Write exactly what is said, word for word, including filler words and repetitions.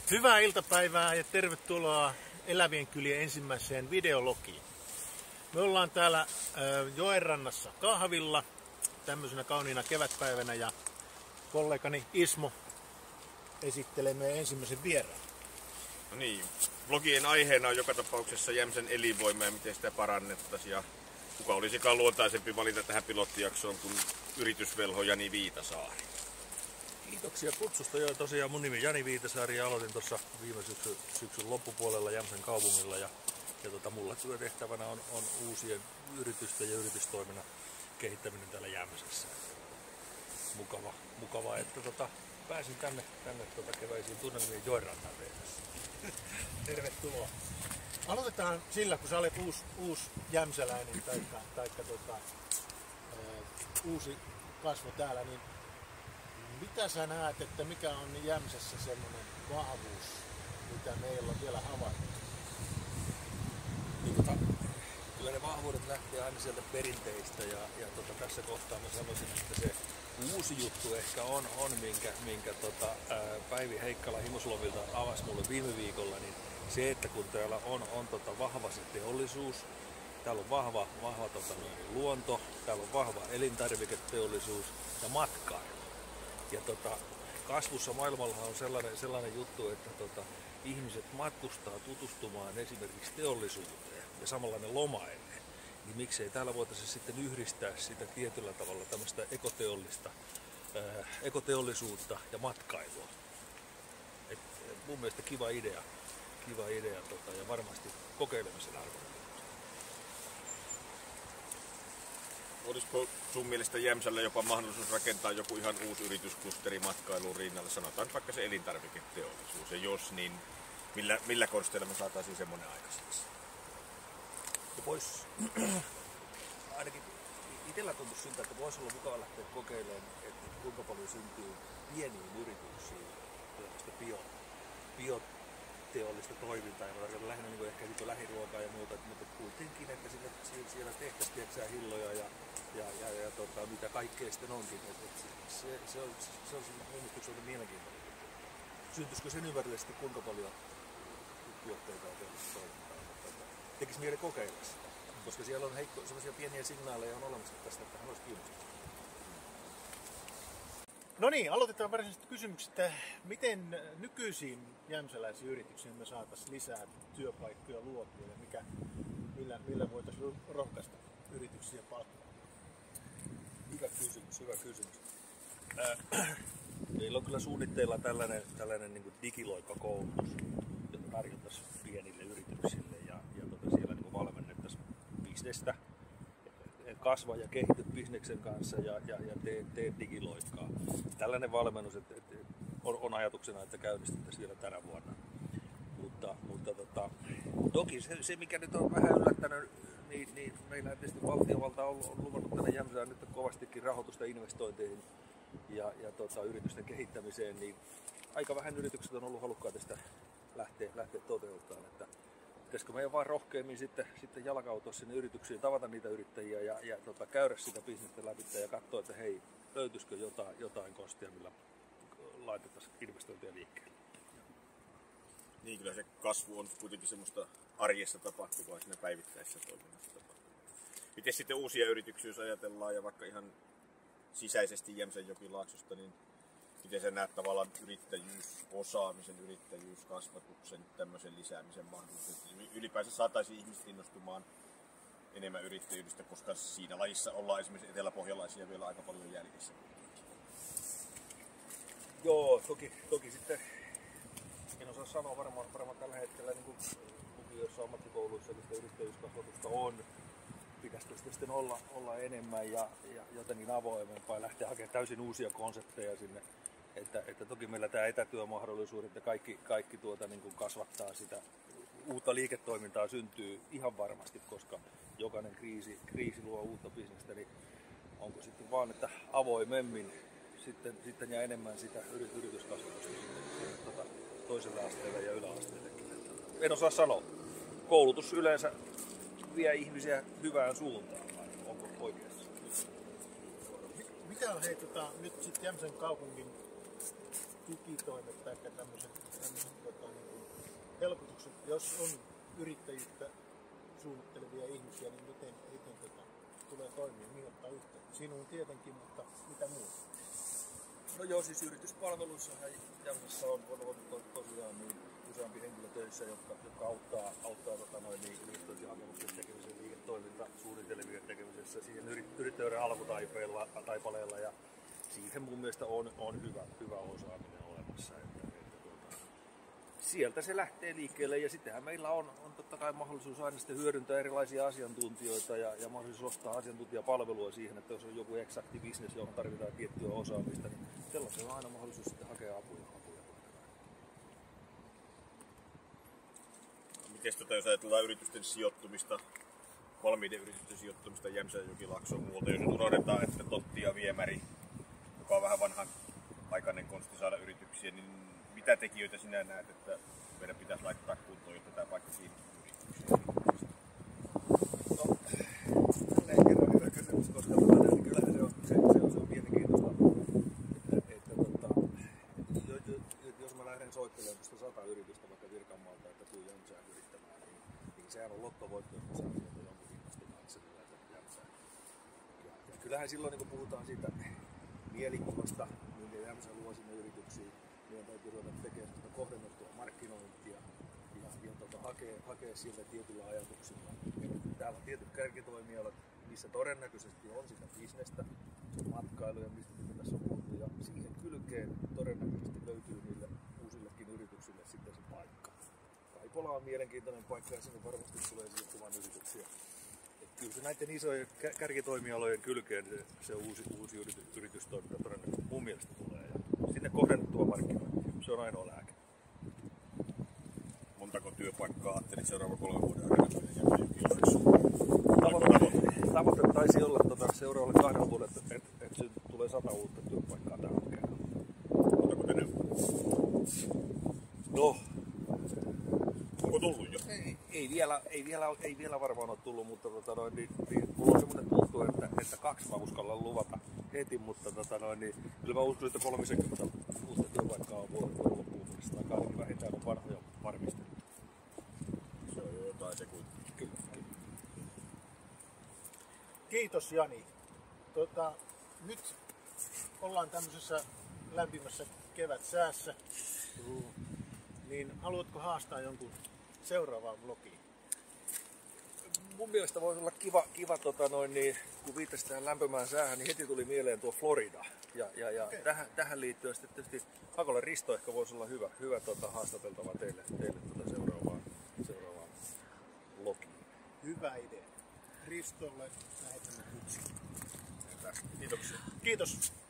Hyvää iltapäivää ja tervetuloa Elävien kylien ensimmäiseen videologiin. Me ollaan täällä joenrannassa kahvilla tämmöisenä kauniina kevätpäivänä ja kollegani Ismo esittelee meidän ensimmäisen vieraan. No niin, vlogien aiheena on joka tapauksessa Jämsän elinvoima ja miten sitä parannettaisiin. Ja kuka olisikaan luontaisempi valita tähän pilottijaksoon kuin yritysvelho Jani Viitasaari. Kiitoksia kutsusta. Joo, tosiaan mun nimi Jani Viitasaari ja aloitin tuossa viime syksyn, syksyn loppupuolella Jämsän kaupungilla. Ja, ja tota, mulla työtehtävänä on, on uusien yritysten ja yritystoiminnan kehittäminen täällä Jämsässä. Mukava, mukava että tota, pääsin tänne, tänne tota, keväisiin tunnelmiin joenrannan vieressä. Tervetuloa. Aloitetaan sillä, kun sä olet uusi, uusi jämsäläinen taikka, taikka tota, ää, uusi kasvo täällä, niin mitä sä näet, että mikä on Jämsässä semmoinen vahvuus, mitä meillä on vielä havaittu? Niin, tota, kyllä ne vahvuudet lähtee aina sieltä perinteistä ja, ja tota, tässä kohtaa mä sanoisin, että se uusi juttu ehkä on, on minkä, minkä tota, ää, Päivi Heikkala Himoslovilta avasi mulle viime viikolla, niin se, että kun täällä on, on tota, vahva se teollisuus, täällä on vahva, vahva tota, noin, luonto, täällä on vahva elintarviketeollisuus ja matkailu. Ja tota, kasvussa maailmalla on sellainen, sellainen juttu, että tota, ihmiset matkustaa tutustumaan esimerkiksi teollisuuteen ja samalla ne lomailee. Niin miksei täällä voitaisiin sitten yhdistää sitä tietyllä tavalla tämmöistä ekoteollista, ää, ekoteollisuutta ja matkailua. Et, mun mielestä kiva idea, kiva idea tota, ja varmasti kokeilemisen arvoinen. Olisiko sun mielestä Jämsällä jopa mahdollisuus rakentaa joku ihan uusi yritysklusteri matkailuun rinnalle, sanotaan vaikka se elintarviketeollisuus, ja jos niin, millä, millä konsteilla me saataisiin semmoinen aikaiseksi? Vois, ainakin itsellä tuntuu siltä, että voisi olla mukava lähteä kokeilemaan, että kuinka paljon syntyy pieniin yrityksiin bio, bioteollista toimintaa, ja mä tarkoitan lähinnä niin ehkä niin lähiruokaa ja muuta, mutta kuitenkin, että siellä, siellä tehtäisiin tieksää hilloja ja, ja, ja, ja tota, mitä kaikkea sitten onkin. Et, et se, se, se, on, se on mun mielestä yksi mielenkiintoinen. Syntyisikö sen ympärille sitten kuinka paljon tuotteita ja teollista toimintaa? Tekisi mieli kokeilla sitä, koska siellä on heikko, sellaisia pieniä signaaleja on olemassa tästä, että hän olisi kiinnostunut. No niin, aloitetaan varsinaisesti kysymyksestä, miten nykyisiin jämsäläisiin yrityksiin me saataisiin lisää työpaikkoja luotua ja mikä, millä, millä voitaisiin rohkaista yrityksiä palkkaamaan? Hyvä kysymys, hyvä kysymys. Äh, meillä on kyllä suunnitteilla tällainen, tällainen niin kuin digiloikkakoulutus, jota tarjottaisiin pienille yrityksille ja, ja tota siellä niin kuin valmennettaisiin bisnestä. Kasva ja kehity bisneksen kanssa ja, ja, ja tee, tee digiloikkaa. Tällainen valmennus et, et, on, on ajatuksena, että käynnistettäisiin vielä tänä vuonna. Mutta, mutta tota, toki se, se, mikä nyt on vähän yllättänyt, niin, niin meillä tietysti valtiovalta on, on luvannut tänne Jämsään nyt kovastikin rahoitusta investointeihin ja, ja tota, yritysten kehittämiseen, niin aika vähän yritykset on ollut halukkaita sitä lähteä, lähteä toteuttamaan. Että pitäisikö meidän vaan rohkeammin sitten, sitten jalkautua sinne yrityksiin, tavata niitä yrittäjiä ja, ja tota, käydä sitä bisnestä läpi ja katsoa, että hei, löytyisikö jotain, jotain kostia, millä laitettaisiin investointeja liikkeelle. Niin, kyllä se kasvu on kuitenkin semmoista arjessa tapahtuvaa siinä päivittäisessä toiminnassa tapahtuvaa. Miten sitten uusia yrityksiä, jos ajatellaan ja vaikka ihan sisäisesti Jämsänjokilaaksosta, niin miten sä näet tavallaan yrittäjyysosaamisen, yrittäjyyskasvatuksen, tämmöisen lisäämisen mahdollisuutta? Ylipäänsä saataisiin ihmiset innostumaan enemmän yrittäjyydestä, koska siinä lajissa ollaan esimerkiksi eteläpohjalaisia vielä aika paljon jäljessä. Joo, toki, toki sitten en osaa sanoa varmaan, varmaan tällä hetkellä niin kuin lukioissa, ammattikouluissa, mistä yrittäjyyskasvatusta on. Pitäisikö sitten olla, olla enemmän ja, ja jotenkin avoimempaa ja lähteä hakemaan täysin uusia konsepteja sinne. Että, että toki meillä tämä etätyömahdollisuudet ja kaikki, kaikki tuota, niin kuin kasvattaa sitä uutta liiketoimintaa syntyy ihan varmasti, koska jokainen kriisi, kriisi luo uutta bisnestä, niin onko sitten vaan, että avoimemmin sitten, sitten ja enemmän sitä yrityskasvatusta sitten, tuota, toiselle asteelle ja yläasteellekin. En osaa sanoa. Koulutus yleensä vie ihmisiä hyvään suuntaan, vai onko oikeassa? Mikä on hei, tota, nyt sitten Jämsän kaupungin tukitoimet tai tämmöiset tämmöiset tota, niin kuin helpotukset, jos on yrittäjyyttä suunnittelevia ihmisiä, niin miten, miten tota, tulee toimia, mihin ottaa yhteyttä? Sinuun tietenkin, mutta mitä muuta? No joo, siis yrityspalveluissahan Jämsässä on, on, on to, tosiaan niin useampi henkilö töissä, jotka, jotka auttaa, auttaa tota, noin, niin yritystoimihakemuksen tekemiseen, liiketoiminta suunnitelmien tekemisessä, siihen yrittäjyyden alkutaipaleella taipaleella, ja siihen mun mielestä on, on hyvä, hyvä osaaminen olemassa. Että, että, tuota, sieltä se lähtee liikkeelle, ja sittenhän meillä on, on totta kai mahdollisuus aina sitten hyödyntää erilaisia asiantuntijoita ja, ja mahdollisuus ostaa asiantuntijapalvelua siihen, että jos on joku eksakti business, johon tarvitaan tiettyä osaamista, niin sellaisen on aina mahdollisuus sitten hakea apuja. apuja. Miten tota, jos ajatellaan yritysten sijoittumista, valmiiden yritysten sijoittumista Jämsän, Jokilaaksoon muualta, jos nyt unohdetaan, että Totti ja Viemäri, joka on vähän vanhan aikainen konsti saada yrityksiä, niin mitä tekijöitä sinä näet, että meidän pitäisi laittaa kuntoon, jotta tämä paikka kiinnostaa yrityksiä? No, tälleen kerran hyvä kysymys, koska tota, niin kyllähän se on, se, se on, se on mielenkiintoista, että, että tota, jos mä lähden soittelemaan tuosta sata yritystä vaikka Virkanmaalta, että tuu Jämsään yrittämään, niin, niin sehän on lottovoitto, jos mä saan sieltä jonkun innostunut itselle Jämsään. Ja, ja kyllähän silloin niin kun puhutaan siitä mielikuvasta, minkä Jämsä luo sinne yrityksiin, meidän täytyy ruveta tekemään kohdennettua markkinointia ja, ja tota, hakea, hakea sieltä tietyllä ajatuksilla. Täällä on tietyt kärkitoimialat, missä todennäköisesti on sitä bisnestä, matkailu ja mistä tässä on puhuttu, ja siihen kylkeen todennäköisesti löytyy niille uusillekin yrityksille sitten se paikka. Kaipola on mielenkiintoinen paikka ja sinne varmasti tulee sijoittumaan yrityksiä. Et kyllä se näiden isojen kärkitoimialojen kylkeen se, se uusi, uusi yritys, yritystoiminta todennäköisesti mun mielestä tulee. Ja sinne kohdennettua markkinointia, se on ainoa lääke. Montako työpaikkaa ajattelit seuraavan kolmen vuoden aikana Tavoite, tavoite taisi olla tuota, seuraavalle kahdella vuodelle, että et, et et tulee sata uutta työpaikkaa tähän kerran. Montako tänä vuonna? No, onko tullut jo? Ei, ei, vielä, ei, vielä, ei vielä varmaan ole tullut, mutta tota, noin, niin, niin, mulla on semmoinen tuntu, että, että kaksi mä uskallan luvata heti, mutta tota, noin, niin, kyllä mä uskon, että kolmekymmentä uutta työpaikkaa on vuoden loppuun mennessä, tai ainakin vähintään on vanhoja varmistettu. Se on jo jotain se kuitenkin. Kyllä, kyllä. Kiitos Jani. Tota, nyt ollaan tämmöisessä lämpimässä kevätsäässä. Niin haluatko haastaa jonkun seuraavaan vlogiin? Mun mielestä voisi olla kiva, kiva tota noin, niin, kun viittasit tähän lämpimään säähän, niin heti tuli mieleen tuo Florida. Ja, ja, ja okay. tähän, tähän liittyen sitten tietysti Hakolan Risto ehkä voisi olla hyvä, hyvä tota, haastateltava teille, teille tota seuraavaan, seuraavaan vlogiin. Hyvä idea. Ristolle lähetämme kutsun. Kiitoksia. Kiitos.